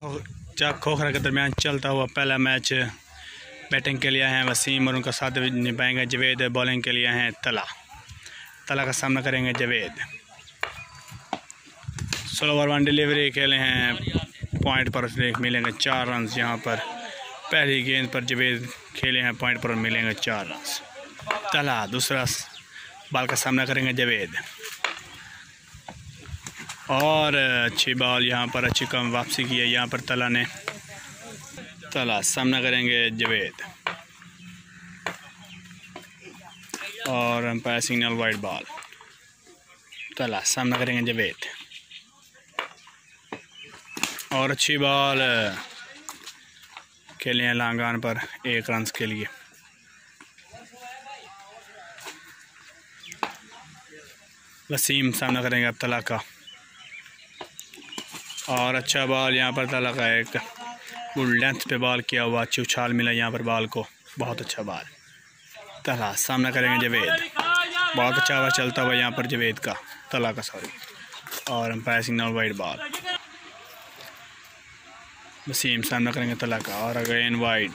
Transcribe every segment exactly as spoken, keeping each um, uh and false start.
चाक खोखरा के दरमियान चलता हुआ पहला मैच बैटिंग के लिए हैं वसीम और उनका साथ निभाएंगे जवेद। बॉलिंग के लिए हैं तला तला का सामना करेंगे जवेद। सोलह ओवर वन डिलीवरी खेले हैं, पॉइंट पर मिलेंगे चार रन। यहाँ पर पहली गेंद पर जवेद खेले हैं, पॉइंट पर मिलेंगे चार रन। तला दूसरा बॉल का सामना करेंगे जवेद और अच्छी बॉल यहाँ पर अच्छी कम वापसी की है। यहाँ पर तला ने तला सामना करेंगे जवेद और अंपायर सिग्नल वाइड बॉल। तला सामना करेंगे जवेद और अच्छी बॉल खेले हैं लांगान पर एक रन के लिए। वसीम सामना करेंगे अब तला का और अच्छा बॉल यहाँ पर तला का एक गुड लेंथ पे बॉल किया हुआ, अच्छी उछाल मिला यहाँ पर बॉल को, बहुत अच्छा बॉल। तला सामना करेंगे जवेद, बहुत अच्छा हुआ चलता हुआ यहाँ पर जवेद का तला का सॉरी और umpire signal wide ball. Wasim सामना करेंगे तला का और अगेन वाइड।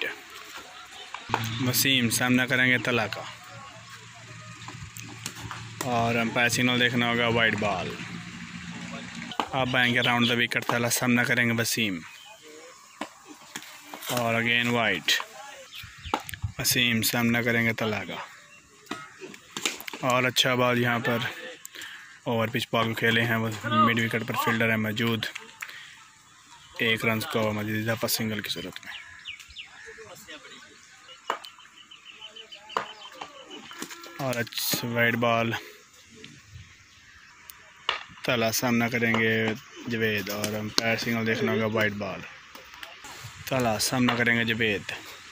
वसीम सामना करेंगे तला का और अंपायर सिग्नल देखना होगा वाइड बॉल। अब आएंगे राउंड द विकेट। तला सामना करेंगे वसीम और अगेन वाइड। वसीम सामना करेंगे तला का और अच्छा बॉल यहाँ पर ओवर पिच बॉल खेले हैं। वो मिड विकेट पर फील्डर है मौजूद, एक रन का मजीद इजाफा सिंगल की सूरत में। और अच्छा वाइड बॉल। तला सामना करेंगे जवेद और अंपायर सिग्नल देखना होगा वाइड बॉल। तला सामना करेंगे जवेद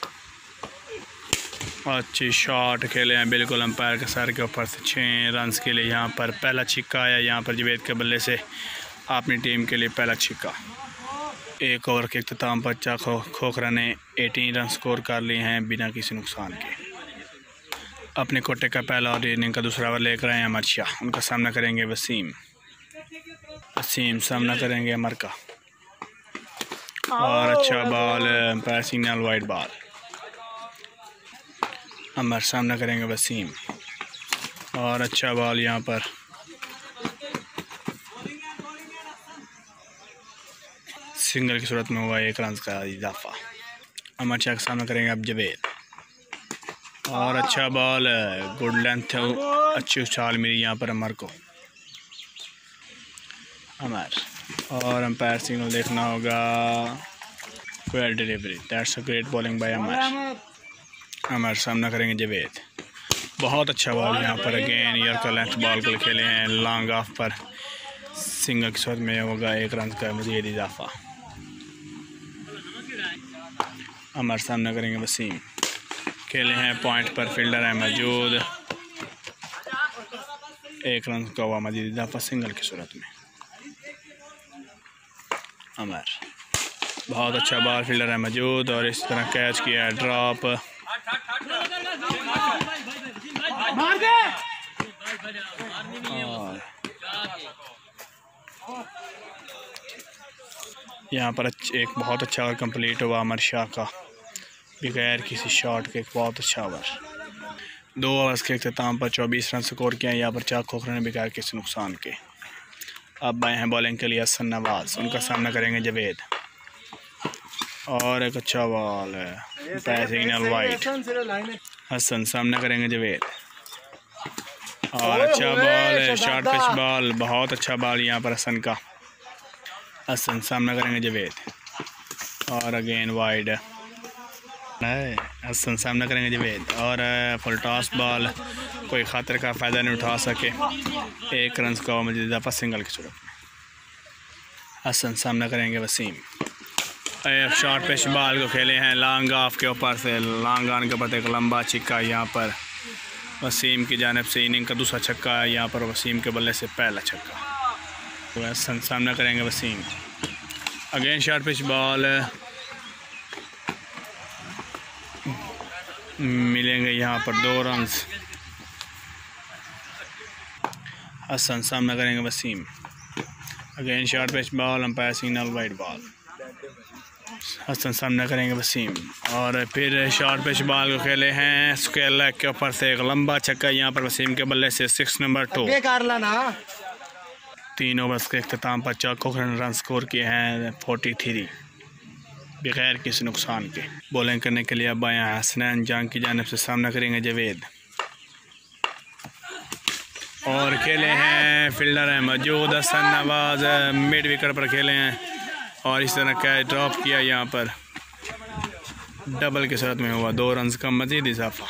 और अच्छी शॉट खेले हैं बिल्कुल अंपायर के सर के ऊपर से छः रन के लिए। यहाँ पर पहला छिक्का आया यहाँ पर जवेद के बल्ले से अपनी टीम के लिए पहला छिक्का। एक ओवर के अख्ताम पर चाक खो, खोखरा ने अठारह रन स्कोर कर लिए हैं बिना किसी नुकसान के। अपने कोटे का पहला और इनिंग का दूसरा ओवर लेकर आए अमर शाह, उनका सामना करेंगे वसीम। वसीम सामना करेंगे अमर का और अच्छा ball umpire signal wide ball. Amar सामना करेंगे वसीम और अच्छा बॉल यहाँ पर सिंगल की सूरत में हुआ एक रन का इजाफा। अमर शाह का सामना करेंगे अब जवेद और अच्छा बॉल गुड लेंथ अच्छी उछाल मिली यहाँ पर अमर को। अमर और अंपायर सिग्नल देखना होगा quick delivery, that's a great bowling by Amar. Amar सामना करेंगे जवेद, बहुत अच्छा बॉल यहाँ पर अगेन ईयर का लेंथ बॉल को खेले हैं लॉन्ग ऑफ पर, सिंगल की सूरत में होगा एक रन का मजीद इजाफा। अमर सामना करेंगे वसीम, खेले हैं पॉइंट पर फील्डर है मौजूद, एक रन का हुआ मजीद इजाफा सिंगल की सूरत में। अमर बहुत अच्छा बॉल, फील्डर है मौजूद और इस तरह कैच किया ड्रॉप। और यहाँ पर एक बहुत अच्छा ओवर कंप्लीट हुआ अमर शाह का बगैर किसी शॉट के, एक बहुत अच्छा ओवर। दो ओवर्स के अख्ताम पर चौबीस रन स्कोर किया यहाँ पर चाक खोखरा ने बगैर किसी नुकसान के। अब आए हैं बॉलिंग के लिए हसन नवाज, उनका सामना करेंगे जवेद और एक अच्छा बॉल है सिग्नल वाइड। हसन सामना करेंगे जवेद और अच्छा बॉल है शॉर्ट पिच बॉल, बहुत अच्छा बॉल यहाँ पर हसन का। हसन सामना करेंगे जवेद और अगेन वाइड। हसन सामना करेंगे जवेद और फुल टॉस बॉल, कोई खातर का फ़ायदा नहीं उठा सके, एक रन का मजीद इजाफा सिंगल की सूरत में। हसन सामना करेंगे वसीम, एक शॉर्ट पिच बॉल को खेले हैं लॉन्ग ऑफ के ऊपर से, लॉन्ग ऑन के ऊपर एक लंबा छिक्का यहाँ पर वसीम की जानिब से। इनिंग का दूसरा छक्का है यहाँ पर वसीम के बल्ले से पहला छक्का। तो हसन सामना करेंगे Wasim, again short pitch ball मिलेंगे यहाँ पर दो रन। हसन सामना करेंगे Wasim, again short pitch ball, umpire signal wide ball. Hasan सामना करेंगे वसीम। और फिर शॉर्ट पिच बॉल को खेले हैं स्क्वायर लेग के ऊपर से एक लंबा छक्का यहाँ पर वसीम के बल्ले से सिक्स नंबर टू। तीन ओवर्स के अख्ताम पर चार कोखरन रन स्कोर किए हैं फोर्टी थ्री बगैर किसी नुकसान के। बॉलिंग करने के लिए अब आया हसनैन जंग की जानिब से सामना करेंगे जवेद। और खेले हैं फील्डर हैं मौजूद हसन नवाज मिड विकेट पर खेले हैं और इस तरह कैच ड्रॉप किया यहाँ पर डबल की सूरत में हुआ। दो रन का मजीद इजाफा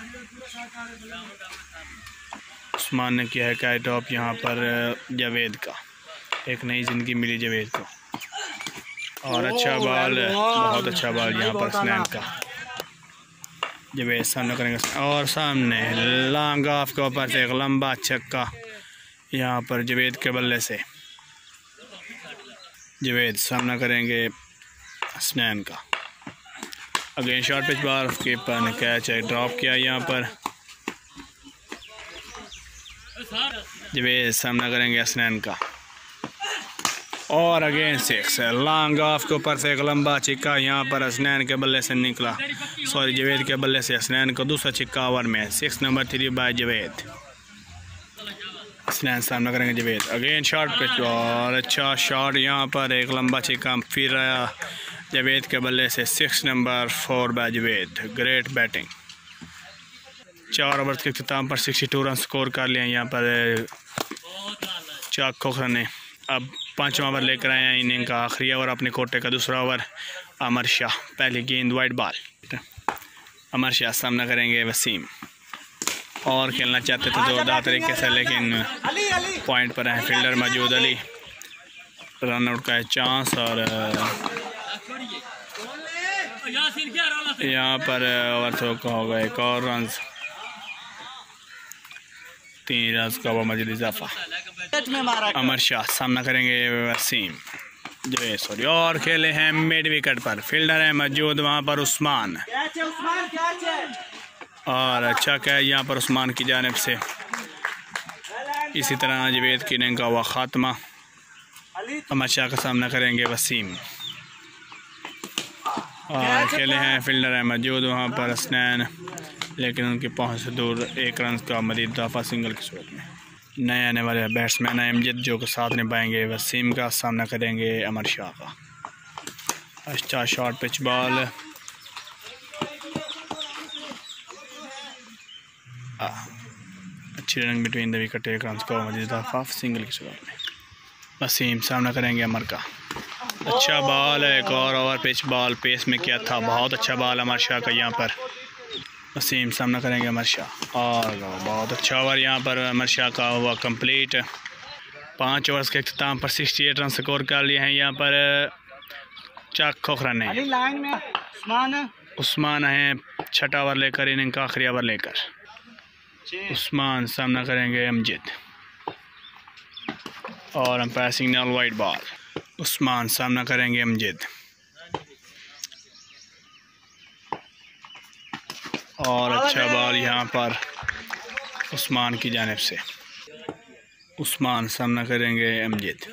उस्मान ने किया है कैच ड्रॉप यहाँ पर जवेद का। एक नई ज़िंदगी मिली जवेद को। और अच्छा बॉल बहुत अच्छा बॉल यहाँ पर हसनैन का। जवेद सामने करेंगे और सामने लॉन्ग ऑफ के ऊपर से एक लंबा छक्का यहाँ पर जवेद के बल्ले से। जवेद सामना करेंगे हसनैन का। Again short pitch ball keeper ने कैच ड्रॉप किया यहाँ पर। जवेद सामना करेंगे हसनैन का और अगेन सिक्स लॉन्ग ऑफ के ऊपर से एक लंबा छिक्का यहाँ पर हसनैन के बल्ले से निकला। सॉरी जवेद के बल्ले से हसनैन को दूसरा छिक्का ओवर में। Six number three by Javed. Hasnain सामना करेंगे जवेद। अगेन शॉर्ट पिच और अच्छा शॉट यहाँ पर एक लंबा छिक्का फिर आया जवेद के बल्ले से। Six number four by Javed. Great batting. चार ओवर के अख्ताम पर सिक्सटी टू रन स्कोर कर लिए यहाँ पर चाक खोखरा ने। अब पाँचवा ओवर लेकर आए हैं इनिंग का आखिरी ओवर अपने कोटे का दूसरा ओवर। अमर शाह पहली गेंद वाइड बॉल। अमर शाह सामना करेंगे वसीम और खेलना चाहते थे जोरदार तरीके से लेकिन पॉइंट पर है फील्डर मौजूद अली। रन आउट का है चांस और यहाँ पर ओवर थ्रो का होगा एक और रन। तीन रन का मजीद इजाफा। अमर शाह सामना करेंगे वसीम जो सॉरी और खेले हैं मिड विकेट पर। फील्डर है मौजूद वहाँ पर उस्मान और अच्छा क्या यहाँ पर उस्मान की जानिब से। इसी तरह जवेद की इनिंग का हुआ ख़ात्मा। अमर शाह का सामना करेंगे वसीम और खेले हैं फील्डर है मौजूद वहाँ पर हसनैन लेकिन उनकी पहुँच से दूर। एक रन का मजीद इजाफा सिंगल की सूरत में। नए आने वाले बैट्समैन अमजद जो के साथ निभाएंगे वसीम का सामना करेंगे अमर शाह का। अच्छा शॉर्ट पिच बॉल अच्छी रनिंग बिटवीन द विकेट। एक रन का मजीद इजाफा सिंगल की सूरत में। वसीम सामना करेंगे अमर का। अच्छा बॉल है एक और ओवर पिच बॉल पेस में किया था। बहुत अच्छा बॉल अमर शाह का यहाँ पर। वसीम सामना करेंगे अमर शाह और बहुत अच्छा ओवर यहाँ पर अमर शाह का हुआ कंप्लीट। पाँच ओवर्स के अख्ताम पर सिक्सटी एट रन स्कोर कर लिए हैं यहाँ पर चाक खोखरा ने। उस्मान है छठा ओवर लेकर इनिंग का आखिरी ओवर लेकर। उस्मान सामना करेंगे अमजद और umpire signal wide ball. Usman सामना करेंगे अमजद और अच्छा बॉल यहाँ पर उस्मान की जानिब से। उस्मान सामना करेंगे अमजद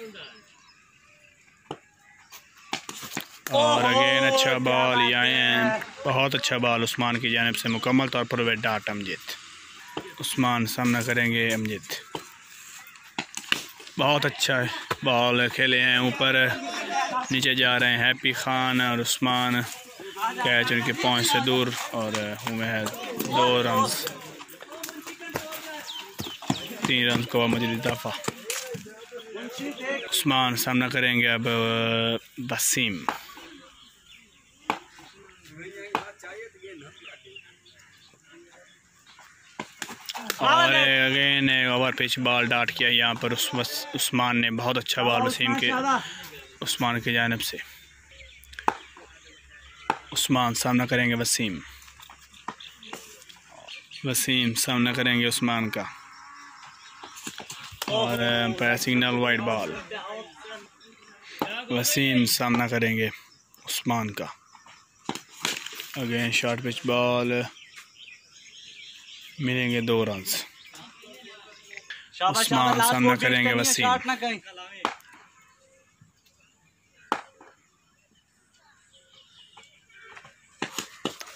और अगेन अच्छा बॉल यहाँ बहुत अच्छा बॉल उस्मान की जानिब से मुकम्मल तौर पर वे डाट अमजद। उस्मान सामना करेंगे अमजद। बहुत अच्छा बॉल खेले हैं ऊपर नीचे जा रहे हैं हैप्पी खान और उस्मान। कैच उनके पहुँच से दूर और हुए हैं दो रन। तीन रन को मजीद इजाफा। उस्मान सामना करेंगे अब वसीम और again over pitch ball dot किया यहाँ पर उस उस्मान ने। बहुत अच्छा बॉल वसीम के उस्मान की जानिब से। उस्मान सामना करेंगे वसीम। वसीम सामना करेंगे उस्मान का और umpire signal wide ball. Wasim सामना करेंगे उस्मान का। अगेन शॉर्ट पिच बॉल मिलेंगे दो रन। उस्मान सामना करेंगे Wasim.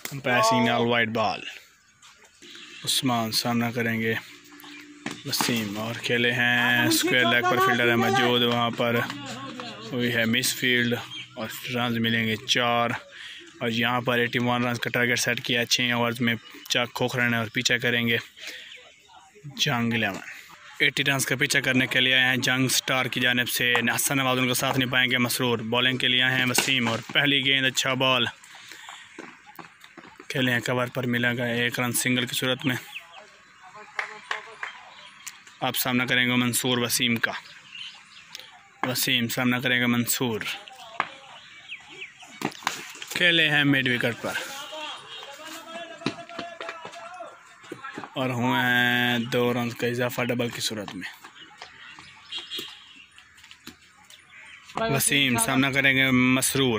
Passing all wide ball. Usman सामना करेंगे वसीम और खेले हैं स्क्वायर लेग पर, फील्डर है मौजूद वहाँ पर, वही है मिस फील्ड और रन मिलेंगे चार। और यहाँ पर इक्यासी रन का टारगेट सेट किया छः ओवर्स में, चार खोखरन और पीछा करेंगे जंग इलेवन। अस्सी रन का पीछा करने के लिए आए हैं जंग स्टार की जानिब से, हसन नवाज उनका साथ नहीं पाएंगे मसरूर। बॉलिंग के लिए आए हैं वसीम और पहली गेंद अच्छा बॉल, खेले हैं कवर पर, मिलेगा एक रन सिंगल की सूरत में। अब सामना करेंगे मंसूर वसीम का, वसीम सामना करेंगे मंसूर, खेले हैं मिड विकेट पर और हुए हैं दो रन का इजाफा डबल की सूरत में। वसीम सामना करेंगे मसरूर,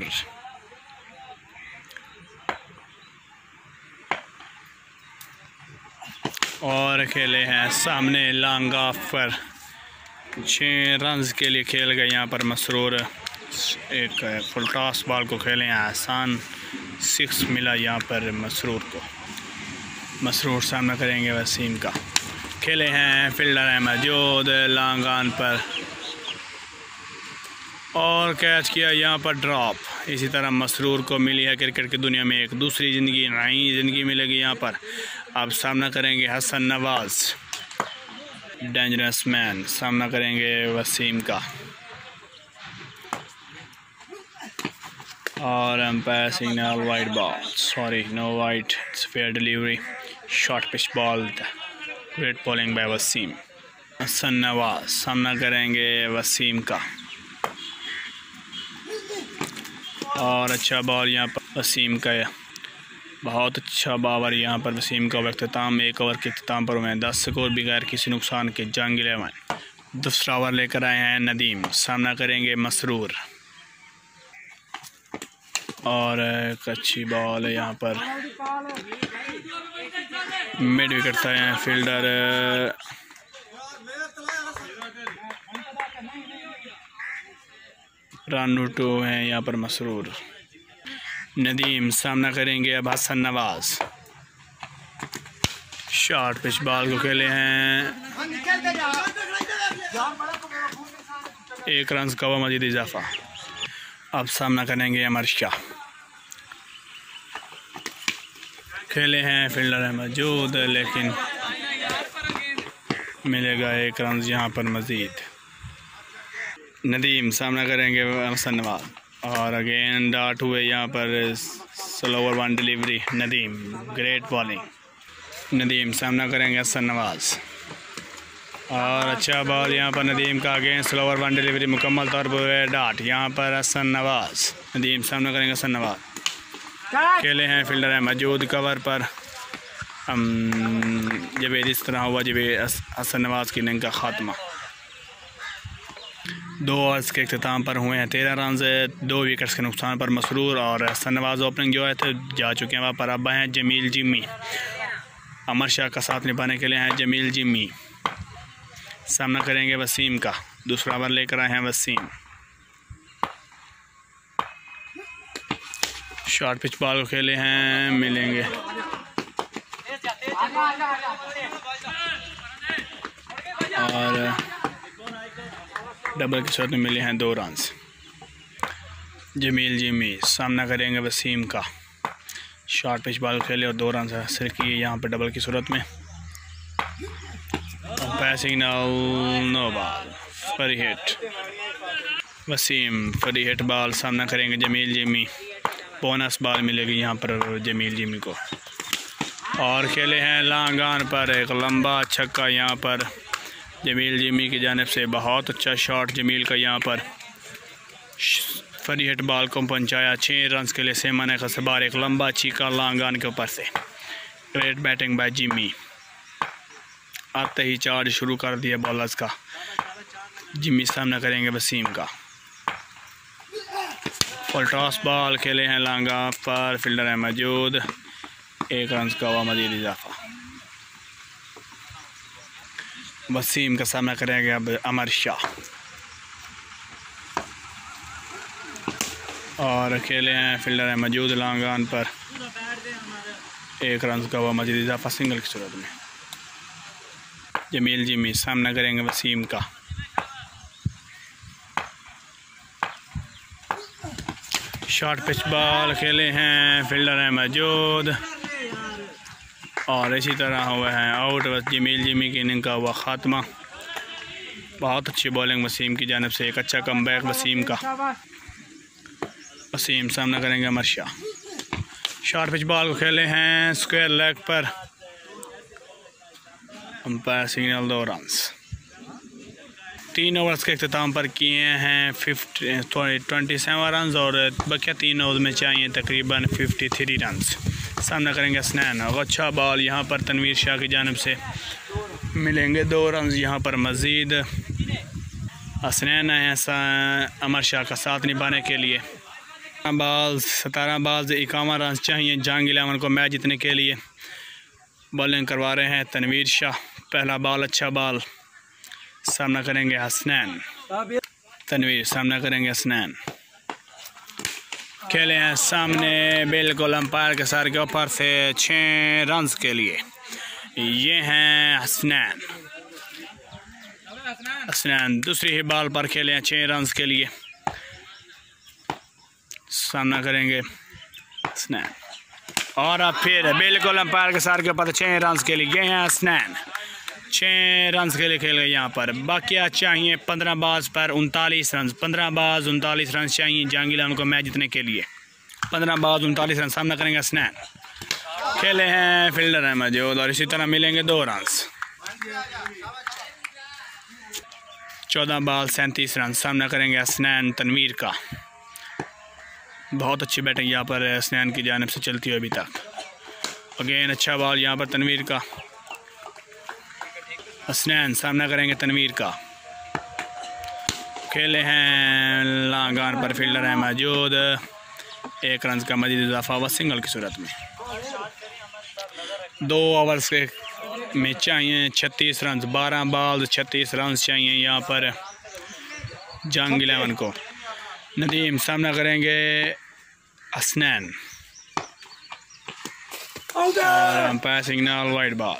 और खेले हैं सामने लॉन्ग ऑफ पर, छः रन के लिए खेल गए यहाँ पर मसरूर। एक फुल टॉस बॉल को खेले हैं, आसान सिक्स मिला यहाँ पर मसरूर को। मसरूर सामना करेंगे वसीम का, खेले हैं फील्डर है मौजूद लॉन्ग ऑन पर और कैच किया यहाँ पर ड्रॉप। इसी तरह मसरूर को मिली है क्रिकेट की दुनिया में एक दूसरी ज़िंदगी, नई ज़िंदगी मिलेगी यहाँ पर। अब सामना करेंगे हसन नवाज, डेंजरस मैन सामना करेंगे वसीम का और umpire signal wide ball, sorry no wide, it's fair delivery, short pitch ball, great bowling by Wasim. Hasan Nawaz सामना करेंगे वसीम का और अच्छा बॉल यहाँ पर वसीम का, बहुत अच्छा बावर यहाँ पर वसीम का। अख्ताम एक ओवर के अख्ताम पर हुए दस स्कोर बगैर किसी नुकसान के जंग इलेवन। दूसरा ओवर लेकर आए हैं नदीम, सामना करेंगे मसरूर और एक अच्छी बॉल है यहाँ पर, मिड विकेट था फील्डर रन टू हैं यहाँ पर मसरूर। नदीम सामना करेंगे अब Hasan Nawaz, short pitch ball को खेले हैं, एक रन का हुआ मजीद इजाफा। अब सामना करेंगे अमर शाह, खेले हैं फील्डर है मौजूद लेकिन मिलेगा एक रन यहाँ पर मजीद। नदीम सामना करेंगे हसन नवाज और अगेन डॉट हुए यहाँ पर, slower one delivery, Nadeem great bowling. Nadeem सामना करेंगे हसन नवाज और अच्छा बॉल यहाँ पर नदीम का, again slower one delivery मुकम्मल तौर पर डॉट यहाँ पर हसन नवाज। नदीम सामना करेंगे हसन नवाज, खेले हैं फील्डर है मौजूद कवर पर। जब इस तरह हुआ जब हसन नवाज की इनिंग का खात्मा। दो ओवर्स के अख्ताम पर हुए हैं तेरह रन, दो विकेट्स के नुकसान पर मसरूर और हसन नवाज ओपनिंग जो है तो जा चुके हैं वहाँ पर। अब हैं जमील जिम्मी, अमर शाह का साथ निभाने के लिए हैं जमील जिम्मी, सामना करेंगे वसीम का। दूसरा ओवर लेकर आए हैं वसीम, शॉर्ट पिच बॉल को खेले हैं, मिलेंगे और डबल के साथ में मिले हैं दो रन। जमील जिम्मी सामना करेंगे वसीम का, शॉर्ट पिच बॉल खेले और दो रन हासिल किए यहाँ पर डबल की सूरत में। Passing no ball, free hit Wasim, free hit ball सामना करेंगे जमील जिम्मी, बोनस बॉल मिलेगी यहाँ पर जमील जिम्मी को। और खेले हैं लॉन्ग ऑन पर एक लंबा छक्का यहाँ पर जमील जिम्मी की जानिब से, बहुत अच्छा शॉट जमील का यहाँ पर, फ्री हिट बॉल को पहुँचाया छः रन के लिए सेमन खसबार, एक लंबा चीका लॉन्ग ऑन के ऊपर से, ग्रेट बैटिंग बाय जिम्मी। आते ही चार्ज शुरू कर दिया बॉलर्स का। जिम्मी सामना करेंगे वसीम का, फुल टॉस बॉल खेले हैं लॉन्ग ऑफ पर, फील्डर है मौजूद, एक रन का हुआ मजीद इजाफा। वसीम का सामना करेंगे अब अमर शाह और खेले हैं फील्डर है मौजूद लॉन्ग ऑन पर, एक रन का हुआ मजीद इजाफा सिंगल की सूरत में। जमील जिमी सामना करेंगे वसीम का। शॉर्ट पिच बॉल खेले हैं, फील्डर है मौजूद और इसी तरह हुआ है आउट। बस जमील जिमी की इनिंग का हुआ ख़ात्मा। बहुत अच्छी बॉलिंग वसीम की जानिब से, एक अच्छा कमबैक वसीम का। वसीम सामना करेंगे Amar Shah. Short pitch ball को खेले हैं स्क्वायर लेग पर, अंपायर सिग्नल दो रन्स। तीन ओवर्स के अख्ताम पर किए हैं फिफ्टी ट्वेंटी सेवन रन और बकिया तीन ओवर में चाहिए तकरीबन फिफ्टी थ्री रन। सामना करेंगे हसनैन। अच्छा बॉल यहाँ पर तनवीर शाह की जानिब से, मिलेंगे दो रन यहाँ पर मज़ीद। हसनैन है अमर शाह का साथ निभाने के लिए। बाल सतारह बाल इक्यावन रन चाहिए जंग इलेवन को मैच जीतने के लिए। बॉलिंग करवा रहे हैं तनवीर शाह। पहला बॉल अच्छा बॉल। सामना करेंगे हसनैन। तनवीर सामना करेंगे हसनैन। खेले हैं सामने बिल्कुल अंपायर के सर के ऊपर से छः रन के लिए। ये हैं हसनैन। हसनैन दूसरी ही बॉल पर खेले हैं छः रन के लिए। सामना करेंगे हसनैन और अब फिर बिल्कुल अंपायर के सर के ऊपर छः रन के लिए। ये हैं हसनैन, छः रन के लिए खेल गए यहाँ पर। बाकिया चाहिए पंद्रह बाज पर उनतालीस रन। पंद्रह बाज उनतालीस रन चाहिए जहांगीर उनको मैच जीतने के लिए। पंद्रह बाज उनतालीस रन। सामना करेंगे हसनैन। खेले हैं फील्डर है मौजूद और इसी तरह मिलेंगे दो रन। चौदह बाल सैंतीस रन। सामना करेंगे हसनैन तनवीर का। बहुत अच्छी बैटिंग यहाँ पर हसनैन की जानिब से चलती है अभी तक। अगेन अच्छा बॉल यहाँ पर तनवीर का। हसनैन सामना करेंगे तनवीर का। खेले हैं लांगान पर, फील्डर है मौजूद। एक रन का मजीद इजाफा हुआ सिंगल की सूरत में। दो ओवर्स के में चाहिए छत्तीस रन। बारह बॉल छत्तीस रन चाहिए यहाँ पर जंग इलेवन को। नदीम सामना करेंगे हसनैन और umpire signal wide ball.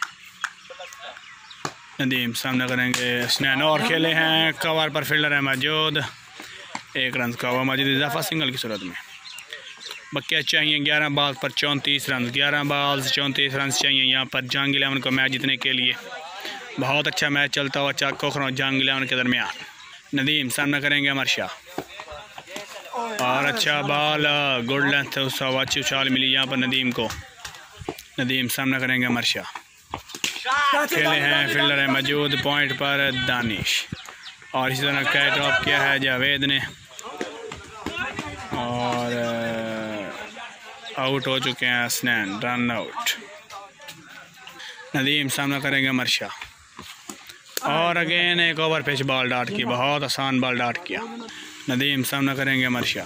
Nadeem सामना करेंगे हसनैन और खेले हैं कवर पर, फील्डर है मौजूद। एक रन का हुआ मजीद इजाफा सिंगल की सूरत में। बकिया चाहिए ग्यारह बॉल पर चौंतीस रन। ग्यारह बॉल चौंतीस रन चाहिए यहाँ पर जंग इलेवन को मैच जीतने के लिए। बहुत अच्छा मैच चलता हुआ चाक खोखरा जंग इलेवन के दरमियान। नदीम सामना करेंगे अमर शाह और अच्छा बॉल, गुड लेंथ अच्छी उछाल मिली यहाँ पर नदीम को। नदीम सामना करेंगे अमर शाह। खेले हैं फील्डर है मौजूद पॉइंट पर दानिश और इसी तरह कैच ड्रॉप किया है जावेद ने और आउट हो चुके हैं हसनैन, रन आउट। नदीम सामना करेंगे अमर शाह और अगेन एक ओवर पिच बॉल डाट की, बहुत आसान बॉल डाट किया। नदीम सामना करेंगे अमर शाह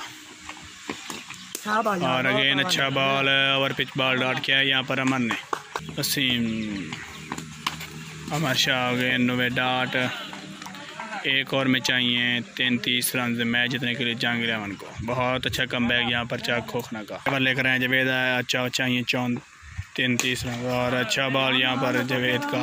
और अगेन अच्छा ball over pitch ball dot किया है यहाँ पर अमर ने। वसीम अमर शाह अगेन नवे डाट। एक ओवर में चाहिए तैंतीस रन मैच जीतने के लिए जंग इलेवन को। बहुत अच्छा कमबैक यहाँ पर चाक खोखना का। ओवर लेकर आए जवेद, अच्छा चाहिए चौन तैंतीस रन और अच्छा बॉल यहाँ पर जवेद का।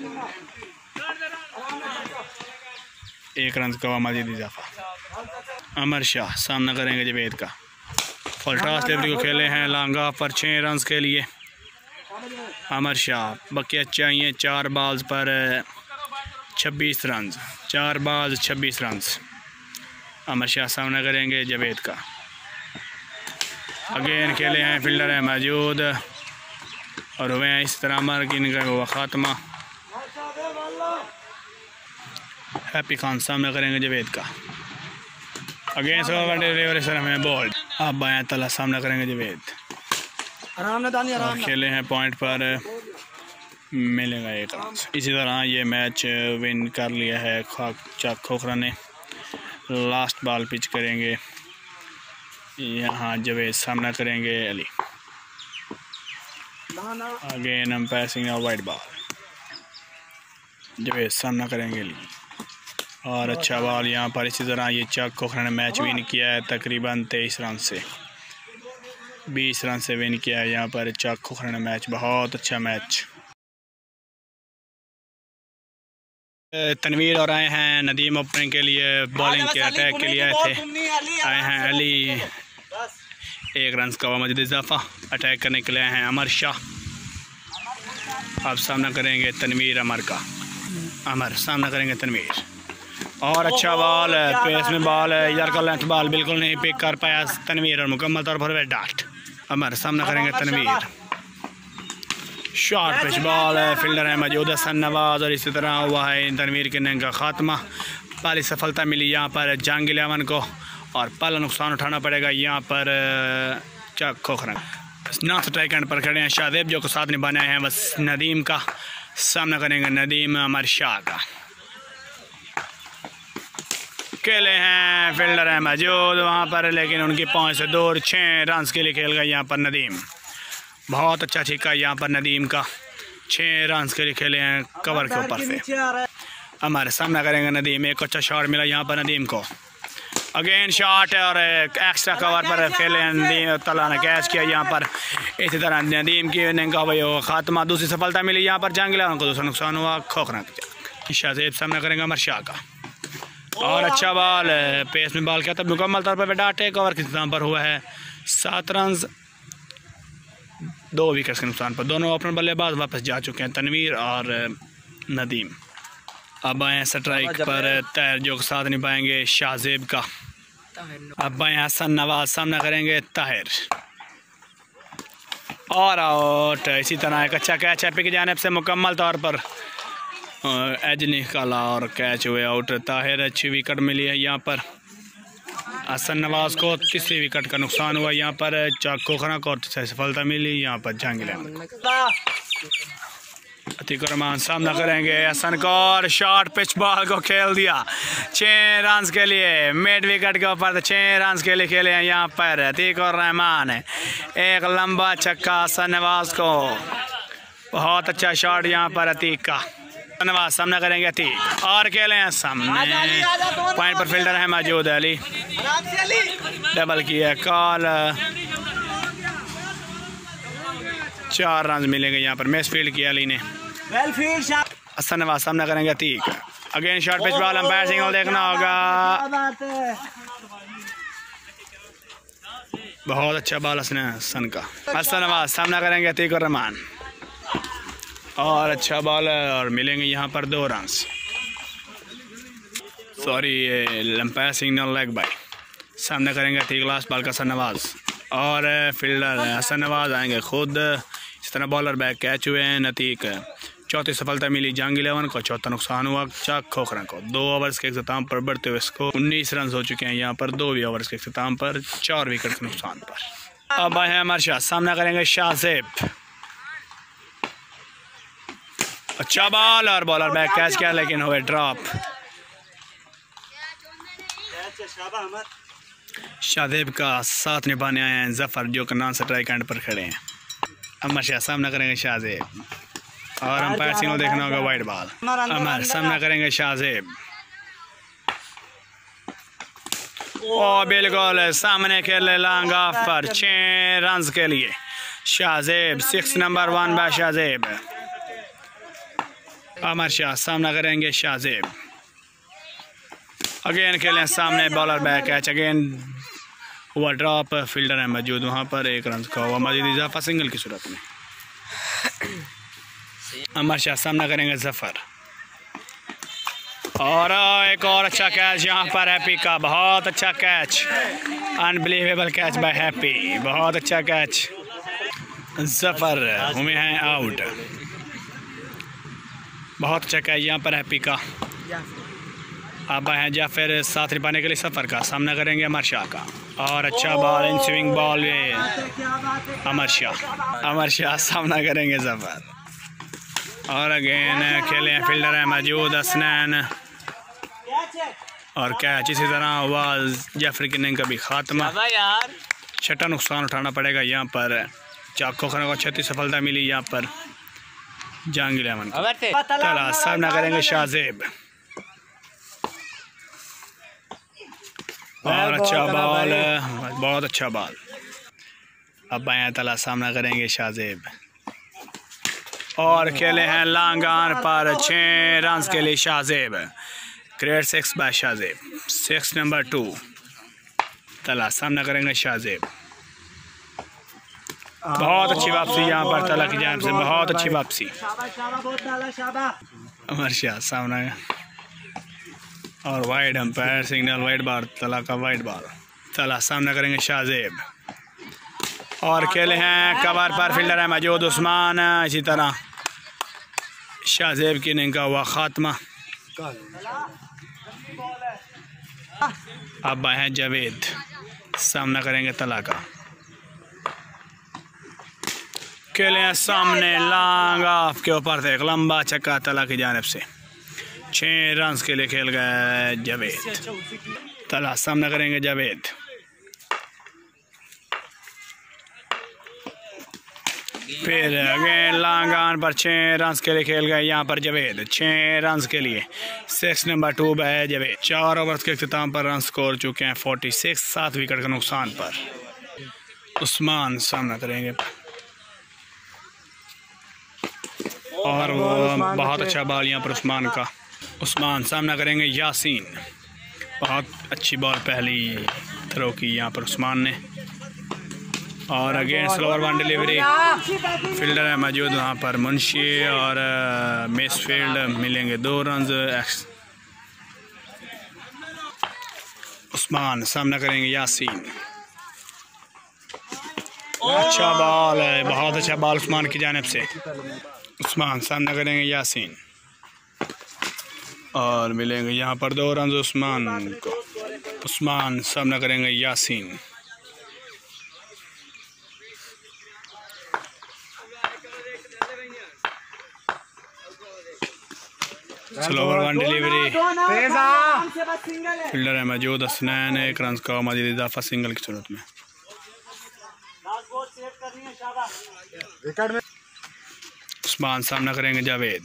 एक रन का मजीद इजाफा। अमर शाह सामना करेंगे जवेद का। फुल टॉस डिलीवरी को खेले हैं लॉन्ग ऑफ पर छः रन के लिए। अमर शाह बकिया चाहिए चार बॉल्स पर छब्बीस रन। चार बॉल छब्बीस रन। अमर शाह सामना करेंगे जवेद का। अगेन खेले हैं फील्डर है मौजूद और हुए हैं इस तरह अमर की इनका हुआ ख़ात्मा। हैप्पी खान सामना करेंगे जवेद का। अगेन सर हमें बॉल। अब बाया तला सामना करेंगे जवेद। और खेले हैं पॉइंट पर, मिलेगा एक रन। इसी तरह ये मैच विन कर लिया है चाक खोखरा ने। लास्ट बॉल पिच करेंगे यहाँ जवेद सामना करेंगे Ali. Again umpire signal wide ball. Javed सामना करेंगे अली और अच्छा बॉल यहाँ पर। इसी तरह ये चाक खोखरा ने मैच विन किया है तकरीबन तेईस रन से। बीस रन से विन किया है यहाँ पर चाक खोखरा ने मैच। बहुत अच्छा मैच। तनवीर और आए हैं नदीम ओपनिंग के लिए, बॉलिंग के अटैक के लिए आए थे। आए हैं अली, एक रन का मजीद इजाफा। अटैक करने के लिए आए हैं अमर शाह। अब सामना करेंगे तनवीर अमर का। अमर सामना करेंगे तनवीर। और अच्छा बॉल, पेस में बॉल, इधर का लेंथ बॉल बिल्कुल नहीं पिक कर पाया तनवीर और मुकम्मल तौर पर वे डाट। अमर सामना करेंगे तनवीर। शॉर्ट पिच बॉल है, फील्डर है मौजूद हसन नवाज और इसी तरह हुआ है तनवीर के इनिंग का खात्मा। पहली सफलता मिली यहाँ पर जंग इलेवन को और पहला नुकसान उठाना पड़ेगा यहाँ पर Chak Khokhra. North strike end पर खड़े हैं शाहजेब जो को साथ निभाने आए हैं बस नदीम का। सामना करेंगे नदीम अमर शाह का। खेले हैं, फील्डर है मौजूद वहाँ पर लेकिन उनकी पहुँच से दूर। छः रन के लिए खेल गए यहाँ पर नदीम। बहुत अच्छा छिक्का यहाँ पर नदीम का। छः रन के लिए खेले हैं कवर के ऊपर से। हमारे सामना करेंगे नदीम। एक अच्छा शॉट मिला यहाँ पर नदीम को। अगेन शॉट और एक्स्ट्रा कवर पर खेले नदीम। तला ने कैच किया यहाँ पर। इसी तरह नदीम की इनिंग का भाई खात्मा। दूसरी सफलता मिली यहाँ पर जंग इलेवन को। दूसरा नुकसान हुआ खोखरा। शाहजेब सामना करेंगे अमर शाह का। और अच्छा बॉल, पेस में बॉल किया था मुकम्मल तौर पर डाटे। कवर के इंतजाम पर हुआ है सात रन दो विकेट के नुकसान पर। दोनों ओपनर बल्लेबाज वापस जा चुके हैं तनवीर और नदीम। अब आए स्ट्राइक पर तैर जो के साथ निभाएंगे शाहजेब का। अब आए हसन नवाज सामना करेंगे ताहिर। और आउट। इसी तरह एक अच्छा कैच है पिक जानिब से मुकम्मल तौर पर एज निकाला और कैच हुए आउट। ताहिर अच्छी विकेट मिली है यहाँ पर हसन नवाज को। तीसरी विकेट का नुकसान हुआ यहाँ पर चाक खोखरा को। सफलता मिली यहाँ पर जंग इलेवन। अतीक रहमान सामना करेंगे हसन को और शॉर्ट पिच बॉल को खेल दिया। छः रन के लिए मिड विकेट के ऊपर छः रन के लिए खेले हैं यहाँ पर अतीक रहमान। एक लंबा छक्का हसन नवाज को। बहुत अच्छा शॉट यहाँ पर अतीक का। नवाज सामना करेंगे अतीक और खेले हैं सामने। पॉइंट पर फील्डर है मौजूद अली। डबल किया कॉल। चार रन मिलेंगे यहाँ पर। मिस फील्ड किया अली ने। हसन नवाज सामना करेंगे Atiq. Again short pitch ball. Umpire single देखना होगा। बहुत अच्छा बॉल हसन का। हसन नवाज सामना करेंगे अतीक और रहमान। और अच्छा बॉल और मिलेंगे यहाँ पर दो रन। सॉरी ये अंपायर सिग्नल लेग बाय। सामना करेंगे अतीक लास्ट बॉल का हसन नवाज और फील्डर हसन नवाज आएंगे खुद। इस तरह बॉलर बैक कैच हुए हैं अतीक। चौथी सफलता मिली जंग इलेवन को। चौथा नुकसान हुआ चाक खोखरा को। दो ओवर्स के अख्ताम पर बढ़ते हुए इसको उन्नीस रन हो चुके हैं यहाँ पर दो भी ओवर्स के अख्ताम पर चार विकेट के नुकसान पर। अब आए हैं अमर शाह सामना करेंगे शाहजेब। अच्छा बॉल और बॉलर बैक कैच किया लेकिन हुए ड्रॉप। शाहजेब का साथ निभाने आए हैं जफर जो कि नॉन स्ट्राइक एंड पर खड़े हैं। अमर शाह सामना करेंगे शाहजेब और अंपायर सिग्नल देखना होगा वाइड बॉल। अमर सामना करेंगे शाहजेब। ओ बिल्कुल सामने खेले लॉन्ग ऑफ पर छः रन के लिए Shahzeb. Six number one by Shahzeb. Amar Shah सामना करेंगे शाहजेब। अगेन खेलें सामने बॉलर बैक कैच। अगेन हुआ ड्रॉप। फील्डर है मौजूद वहाँ पर। एक रन का हुआ मजीद इजाफा सिंगल की सूरत में। अमर शाह सामना करेंगे जफर और एक और अच्छा कैच यहाँ पर हैप्पी का। बहुत अच्छा catch. Unbelievable catch by Happy. बहुत अच्छा कैच। जफर हुए हैं आउट। बहुत अच्छा कैच यहाँ पर हैप्पी का। अब आए हैं जाफिर साथ निभाने के लिए सफ़र का। सामना करेंगे अमर शाह का और अच्छा बॉल इन स्विंग बॉल ये अमर शाह। अमर शाह सामना करेंगे जफर और अगेन खेले हैं फील्डर है मौजूद हसनैन और कैच। इसी तरह हुआ जाफिर की इनिंग का भी खात्मा। छठा नुकसान उठाना पड़ेगा यहाँ पर। चाक खोखरा को छठी सफलता मिली यहाँ पर जंग इलेवन को। चला सामना करेंगे शाहजेब और अच्छा बॉल। बहुत अच्छा बॉल। अब बायां तला सामना करेंगे शाहजेब और खेले हैं लॉन्ग ऑन पर छः रन के लिए Shahzeb. Great six by Shahzeb. Six number two Talha सामना करेंगे शाहजेब। बहुत अच्छी वापसी यहाँ पर तला की जानिब से, बहुत अच्छी वापसी। अमर शाह सामना और वाइड अंपायर सिग्नल वाइड बार, तला का वाइड बार। तला सामना करेंगे शाहजेब और खेले हैं कवर पर फील्डर है मौजूद उस्मान। इसी तरह शाहजेब की इनिंग का हुआ खात्मा। अब आए हैं जावेद, सामना करेंगे तला का। खेले हैं सामने लॉन्ग ऑफ के ऊपर से एक लंबा छक्का तला की जानिब से। छः रन के लिए खेल गए जावेद। तला सामना करेंगे जावेद। फिर अगेन लॉन्ग ऑन पर छः रन के लिए खेल गए यहाँ पर जावेद। छः रन के लिए सिक्स नंबर टू है जावेद। चार ओवर्स के अख्ताम पर रन स्कोर चुके हैं फोर्टी सिक्स। सात विकेट के नुकसान पर उस्मान सामना करेंगे और वो बहुत अच्छा बॉल यहाँ पर उस्मान का। उस्मान सामना करेंगे यासीन। बहुत अच्छी बॉल पहली थ्रो की यहाँ पर उस्मान ने और again slower one delivery. Fielder है मौजूद वहाँ पर मुंशी और मिस फील्ड मिलेंगे दो रन। उस्मान सामना करेंगे यासीन। अच्छा बॉल है, बहुत अच्छा बॉल उस्मान की जानिब से। उस्मान सामना करेंगे यासीन और मिलेंगे यहाँ पर दो रन उस्मान को। उस्मान सामना करेंगे Yasin. Slower one delivery. Fielder है मौजूद हसनैन। एक रन का मजीद इजाफा सिंगल की सूरत में। उस्मान सामना करेंगे Javed.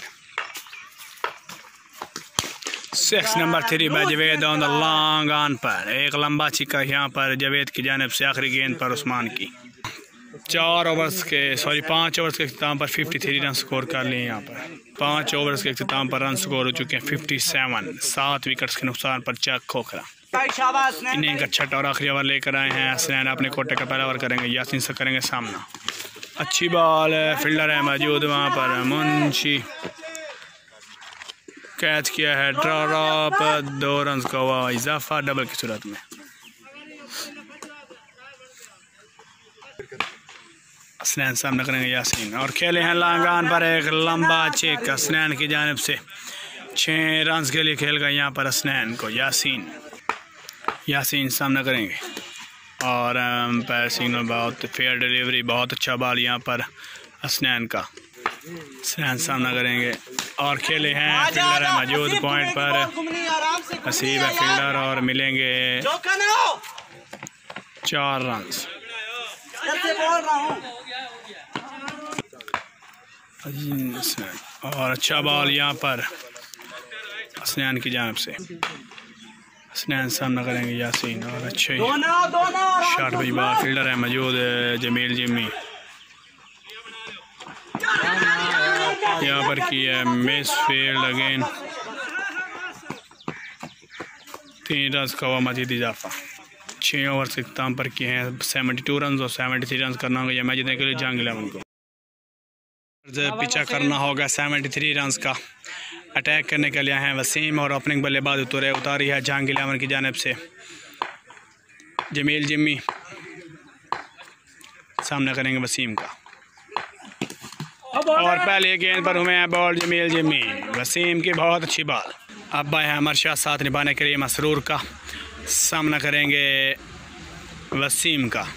Six number three by Javed on the long on पर। एक लंबा छिक्का यहाँ पर जावेद की जानिब से। आखिरी गेंद पर उस्मान की। चार ओवर्स के सॉरी पाँच ओवर्स के अख्ताम पर फिफ्टी थ्री रन स्कोर कर लिए यहाँ पर। पाँच ओवर्स के अख्ताम पर रन स्कोर हो चुके हैं फिफ्टी सेवन। सात विकेट्स के नुकसान पर चक खोखरा। इनिंग का छठा और आखिरी ओवर लेकर आए हैं हसनैन। अपने कोटे का पहला ओवर करेंगे। यासीन से करेंगे सामना। अच्छी बॉल है, फील्डर है मौजूद वहाँ पर मुंशी। कैच किया है ड्रॉप। दो रन का हुआ इजाफा डबल की सूरत में। हसनैन सामना करेंगे यासीन और खेले हैं लॉन्ग ऑन पर एक लंबा चेक हसनैन की जानिब से। छः रन के लिए खेल गए यहाँ पर हसनैन को। यासीन यासीन सामना करेंगे और पैर सिग्नल। बहुत फेयर डिलीवरी, बहुत अच्छा बॉल यहाँ पर हसनैन का। हसनैन सामना करेंगे और खेले हैं फील्डर है मौजूद पॉइंट पर। हसीब है फील्डर और मिलेंगे चार रन। और अच्छा बॉल यहाँ पर हसनैन की जानिब से। हसनैन सामना करेंगे यासीन और अच्छे शॉट भाई बार। फील्डर है मौजूद जमील जिम्मी। यहाँ पर की है मिस फील्ड अगेन। तीन रन का हुआ मजीद इजाफा। छः ओवर से अख्ताम पर किए हैं सेवेंटी टू रन और सेवेंटी थ्री रन करना होगा। यह मैच जीतने के लिए जंग इलेवन को पीछा करना होगा। सेवेंटी थ्री रन का अटैक करने के लिए हैं वसीम और ओपनिंग बल्लेबाज उतरे उतारी है जंग इलेवन की जानिब से जमील जिम्मी। सामना करेंगे वसीम का और पहले गेंद पर हुए हैं बॉल जमील जिम्मी। वसीम की बहुत अच्छी बॉल। अब आए हैं अमर शाह साथ निभाने के लिए मसरूर का। सामना करेंगे वसीम का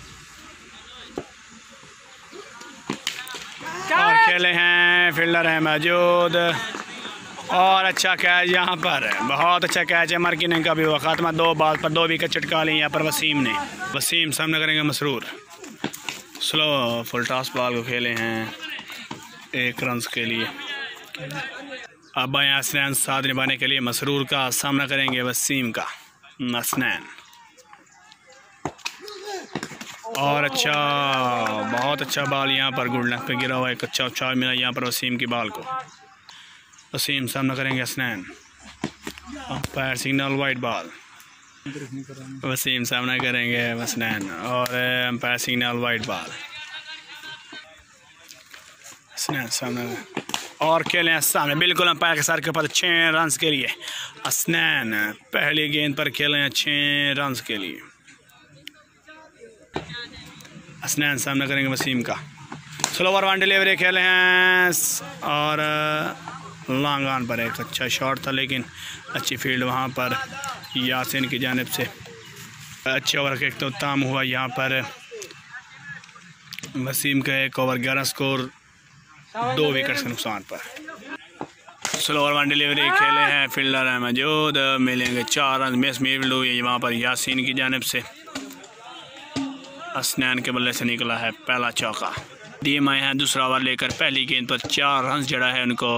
और खेले हैं फील्डर है मौजूद और अच्छा कैच यहाँ पर। बहुत अच्छा कैच है मरकिन का भी हुआ खात्मा। दो बॉल पर दो विकेट चटका ली यहाँ पर वसीम ने। वसीम सामना करेंगे Masroor. Slow full toss ball को खेले हैं एक रन के लिए। अब आए हसनैन साथ निभाने के लिए मसरूर का। सामना करेंगे वसीम का। हसनैन और अच्छा बहुत अच्छा बॉल यहाँ पर गुड लेंथ पे गिरा हुआ है। एक अच्छा चार मिला यहाँ पर वसीम की बॉल को। वसीम सामना करेंगे Hasnain. Umpire signal wide ball. Wasim सामना करेंगे हसनैन और umpire signal wide ball. Hasnain सामने और खेले हैं सामने बिल्कुल अंपायर के सर के ऊपर छः रन के लिए। हसनैन पहली गेंद पर खेले हैं छः रन के लिए। हसनैन सामना करेंगे वसीम का। स्लोवर वन डिलीवरी खेले हैं और लॉन्ग ऑन पर एक अच्छा शॉट था लेकिन अच्छी फील्ड वहाँ पर यासीन की जानिब से। अच्छे ओवर का इख्तिताम हुआ यहाँ पर। वसीम का एक ओवर ग्यारह स्कोर दो विकेट के नुकसान पर। स्लोवर वन डिलीवरी खेले हैं फील्डर है मौजूद। मिलेंगे चार रन। मिस मिल हुई वहाँ पर यासीन की जानिब से। हसनैन के बल्ले से निकला है पहला चौका। नदीम आए हैं दूसरा ओवर लेकर। पहली गेंद पर चार रन जड़ा है उनको।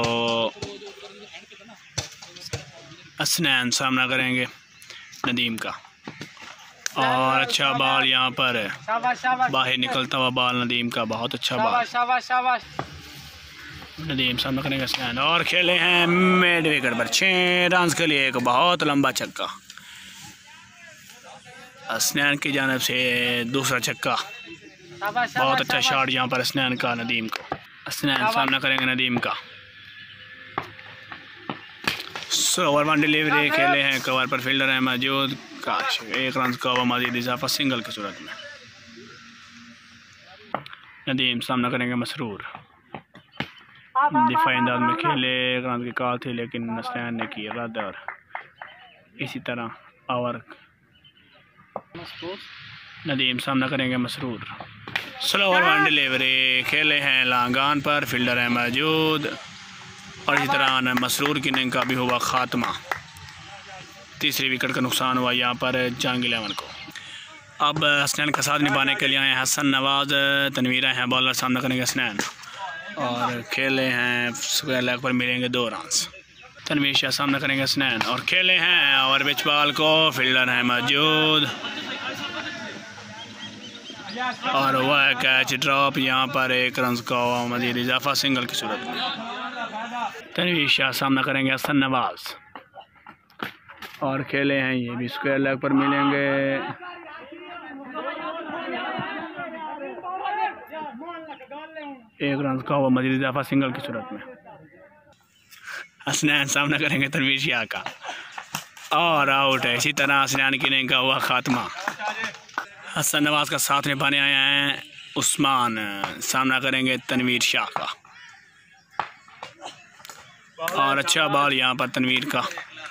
हसनैन सामना करेंगे नदीम का और अच्छा बॉल यहाँ पर बाहर निकलता हुआ बॉल नदीम का। बहुत अच्छा बॉल। नदीम सामना करेंगे हसनैन और खेले हैं मिड विकेट पर छः रन के लिए एक बहुत लंबा छक्का। हसनैन की जानिब से दूसरा छक्का। बहुत अच्छा शॉट यहाँ पर हसनैन का नदीम को। हसनैन सामना करेंगे नदीम का। ओवर वन डिलीवरी खेले हैं कवर पर फील्डर है मौजूद। काश एक रन का ओवर मजीद इजाफा सिंगल की सूरत में। नदीम सामना करेंगे मसरूर। दिफाई अंदाज में खेले एक रन की कॉल थी लेकिन हसनैन ने की रद्द और इसी तरह ओवर। नदीम सामना करेंगे मसरूर। स्लोवर वन डिलीवरी खेले हैं लॉन्ग ऑन पर फील्डर है मौजूद और इसी तरह मसरूर की इनिंग का भी हुआ खात्मा। तीसरी विकेट का नुकसान हुआ यहाँ पर जंग इलेवन को। अब हसनैन का साथ निभाने के लिए आए हसन नवाज। तनवीरा हैं बॉलर। सामना करेंगे हसनैन और खेले हैं स्क्वायर लेग पर मिलेंगे दो रन। तनवीर शाह सामना करेंगे हसनैन और खेले हैं और पिच बॉल को फील्डर है मौजूद और वह कैच ड्रॉप यहाँ पर एक रन का मजीद इजाफा सिंगल की सूरत में। तनवीर शाह सामना करेंगे हसन नवाज और खेले हैं ये भी स्क्वायर लेग पर मिलेंगे। एक रन का हुआ मजीद इजाफा सिंगल की सूरत में। हसनैन सामना करेंगे तनवीर शाह का और आउट है। इसी तरह हसनैन की इनिंग का हुआ खात्मा। हसन नवाज का साथ निभाने आए हैं उस्मान। सामना करेंगे तनवीर शाह का और अच्छा बॉल यहाँ पर तनवीर का।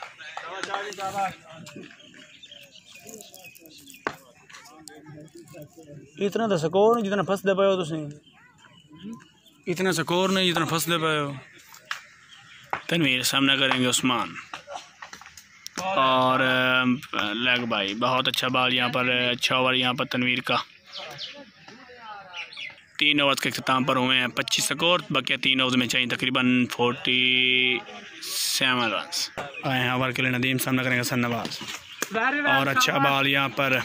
इतना तो स्कोर नहीं जितना फंस दे पाए हो तुम। इतना स्कोर नहीं जितना फंस दे पाए हो। तनवीर सामना करेंगे उस्मान और लेग बाई। बहुत अच्छा बॉल यहाँ पर। अच्छा ओवर यहाँ पर तनवीर का। तीन ओवर के अख्ताम पर हुए हैं पच्चीस स्कोर। बाकी तीन ओवर में चाहिए तकरीबन फोर्टी सेवन रन आए हैं ओवर के लिए। नदीम सामना करेंगे हसन नवाज और अच्छा बॉल यहाँ पर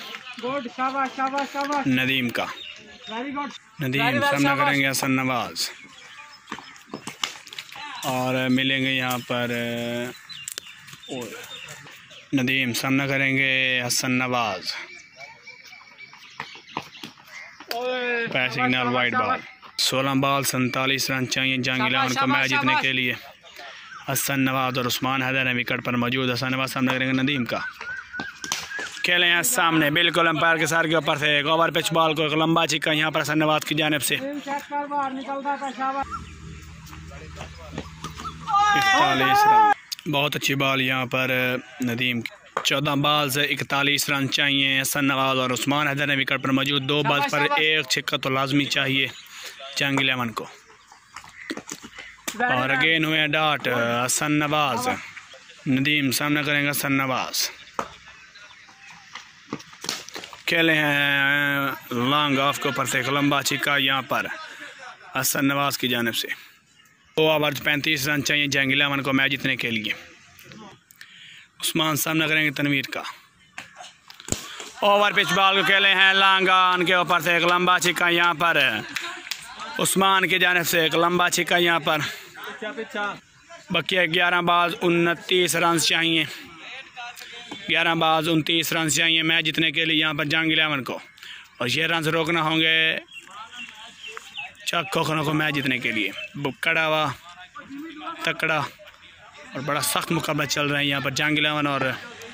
नदीम का। नदीम सामना करेंगे हसन नवाज और मिलेंगे यहाँ पर नदीम सामना करेंगे Hasan Nawaz. Signal wide ball. सोलह बॉल सैंतालीस रन चाहिए जंग इलेवन को मैच जीतने के लिए। हसन नवाज और उस्मान हैदर हैं विकेट पर मौजूद। हसन नवाज सामना करेंगे नदीम का। खेले हैं सामने बिल्कुल अंपायर के सर के ऊपर से एक ओवर पिच बॉल को एक लंबा छिक्का यहाँ पर हसन नवाज की जानिब से। इकतालीस रन। बहुत अच्छी बॉल यहाँ पर नदीम की। चौदह बॉल से इकतालीस रन चाहिए। हसन नवाज और उस्मान हैदर ने विकेट पर मौजूद। दो बॉल पर एक छिक्का तो लाजमी चाहिए जंग इलेवन को। और अगेन हुए डॉट हसन नवाज। नदीम सामना करेंगे हसन नवाज। खेले हैं लॉन्ग ऑफ के ऊपर से एक लंबा छिक्का यहाँ पर हसन नवाज की जानिब से। दो ओवर पैंतीस रन चाहिए जंग इलेवन को मैच जीतने के लिए। उस्मान सामना करेंगे तनवीर का ओवर पिच बॉल को खेले हैं लांगान के ऊपर से एक लंबा छिक्का यहाँ पर उस्मान की जानिब से एक लंबा छिक्का यहाँ पर। बकिया ग्यारह बाज उनतीस रन चाहिए, ग्यारह बाज उनतीस रन चाहिए मैच जीतने के लिए यहाँ पर जंग इलेवन को। और ये रन रोकना होंगे चक खोखरों को मैच जीतने के लिए। कड़ा हुआ तकड़ा और बड़ा सख्त मुकाबला चल रहा है यहाँ पर जंग इलेवन और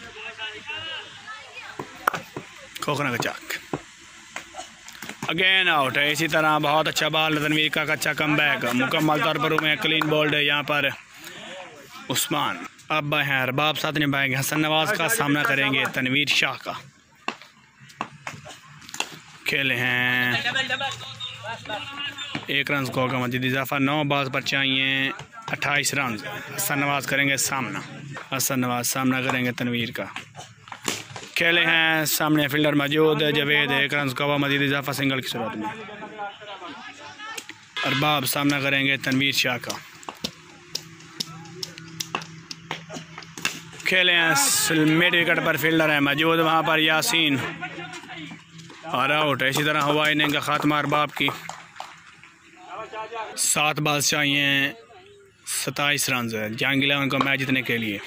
खोखरा का चक। अगेन आउट है। इसी तरह बहुत अच्छा बॉल तनवीर का अच्छा कम बैक, मुकम्मल तौर पर में क्लीन बोल्ड है यहाँ पर उस्मान। अब हैं अरबाब साथ निभाएंगे, हसन नवाज का सामना करेंगे तनवीर शाह का। खेले हैं एक रन को का मजीद इजाफा, नौ बाज पर चाहिए अट्ठाईस रन। हसन नवाज करेंगे सामना, हसन नवाज सामना करेंगे तनवीर का। खेले हैं सामने फील्डर मौजूद है जवेद, एक रन का मजीद इजाफा सिंगल की सूरत में। अरबाब सामना करेंगे तनवीर शाह का। खेले हैं मिड विकेट पर फील्डर है मौजूद वहाँ पर यासीन और आउट है। इसी तरह हुआ इनिंग का खात्मा अरबाब की। सात बाल चाहिए सत्ताईस रन जंग इलेवन को मैच जीतने के लिए।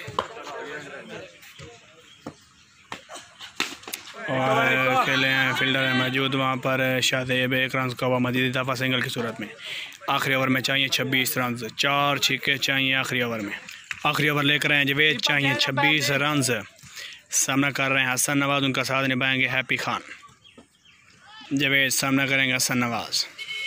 और खेले हैं फील्डर है मौजूद वहाँ पर शादेब, एक रन का हुआ मजीद इजाफा सिंगल की सूरत में। आखिरी ओवर में चाहिए छब्बीस रन, चार छक्के चाहिए आखिरी ओवर में। आखिरी ओवर लेकर आए जवेद, चाहिए छब्बीस रन। सामना कर रहे हैं हसन नवाज, उनका साथ निभाएंगे हैप्पी खान। जवेद सामना करेंगे Hasan Nawaz.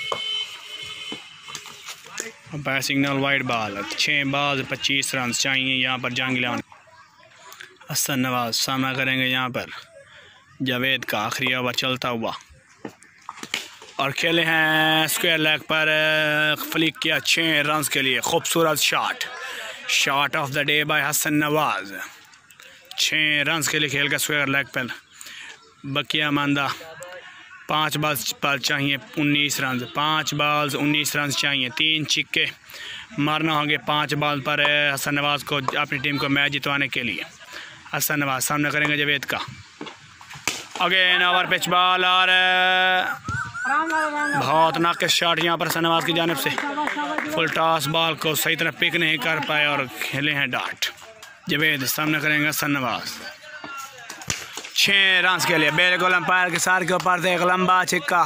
Umpire signal wide ball, छः बाल पच्चीस रन चाहिए यहाँ पर जंग इलेवन। हसन नवाज सामना करेंगे यहाँ पर जावेद का। आखिरी ओवर चलता हुआ और खेले हैं स्क्वायर लेग पर फ्लिक किया छः रन के लिए। खूबसूरत shot, shot of the day by Hasan Nawaz. छः रन के लिए खेल का स्क्वायर लेग पर। बकिया मांदा पाँच बाल पर चाहिए उन्नीस रन, पाँच बाल्स उन्नीस रन चाहिए। तीन छिक्के मारना होंगे पाँच बाल पर हसन नवाज को अपनी टीम को मैच जितवाने के लिए। हसन नवाज सामना करेंगे जावेद का। अगेन ओवर पिच बॉल और बहुत नाकिस शॉट यहाँ पर हसन नवाज की जानिब से। फुल टॉस बॉल को सही तरह पिक नहीं कर पाए और खेले हैं डॉट। जावेद सामना करेंगे हसन नवाज। छः रन के लिए बिल्कुल अंपायर के सार के ऊपर से एक लंबा छिक्का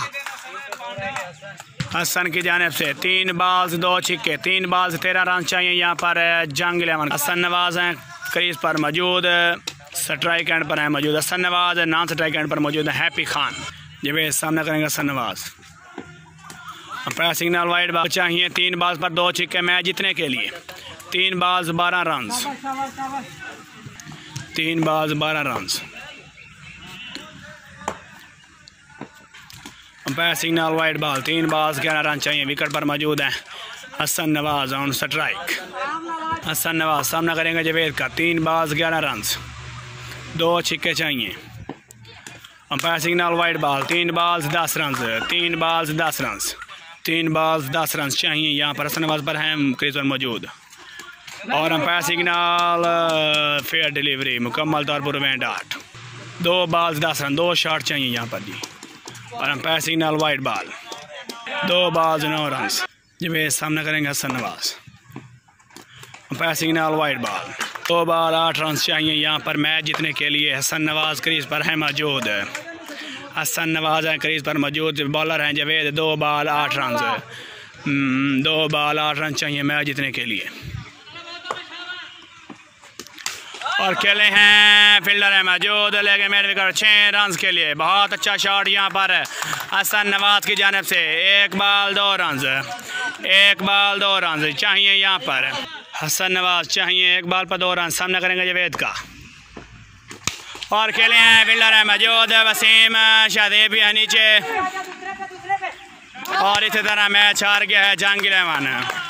हसन की जानिब से। तीन बाल्स दो छिक्के, तीन बाल्स तेरह रन चाहिए यहाँ पर जंग इलेवन। हसन नवाज हैं क्रीज पर मौजूद, स्ट्राइक एंड पर है मौजूद Hasan Nawaz, non strike end पर मौजूद है हैप्पी खान। जवेद सामना करेंगे Hasan Nawaz. Umpire signal wide ball चाहिए तीन बाल्स पर दो छिक्के मैच जीतने के लिए। तीन बाल्स बारह रन, तीन बाल्स बारह run. Umpire signal wide ball, तीन बाल्स ग्यारह रन चाहिए। विकेट पर मौजूद है हसन नवाज ऑन स्ट्राइक। हसन नवाज सामना करेंगे जावेद का। तीन बाल्स ग्यारह रन, दो छिक्के चाहिए। अंपायर सिग्नल वाइड बॉल, तीन बाल्स दस रन, तीन बाल्स दस रन, तीन बाल्स दस रन चाहिए यहाँ पर हसन नवाज पर है क्रीज पर मौजूद। और अंपायर सिग्नल फेयर डिलीवरी, मुकम्मल तौर पर में डाट। दो बाल्स दस रन, दो शॉट चाहिए यहाँ पर जी। और अंपायर सिग्नल वाइड बॉल, दो बाल्स नौ रन। जवेद सामना करेंगे Hasan Nawaz. Umpire signal wide ball, दो बाल आठ रन चाहिए यहाँ पर मैच जीतने के लिए। हसन नवाज क्रीज पर है मौजूद, हसन नवाज हैं क्रीज पर मौजूद। बॉलर हैं जावेद, दो बाल आठ रन, दो बाल आठ रन चाहिए मैच जीतने के लिए। और खेले हैं फील्डर है मौजूद, लेके मेरे विकेट छः रन के लिए। बहुत अच्छा शॉट यहाँ पर हसन नवाज की जानिब से। एक बाल दो रन, एक बाल दो रन चाहिए यहाँ पर हसन नवाज, चाहिए एक बाल पर दो रन। सामना करेंगे जावेद का। और खेले हैं फील्डर है मौजूद, वसीम शादेब भी है नीचे। और इसी तरह मैच हार गया है जंग इलेवन।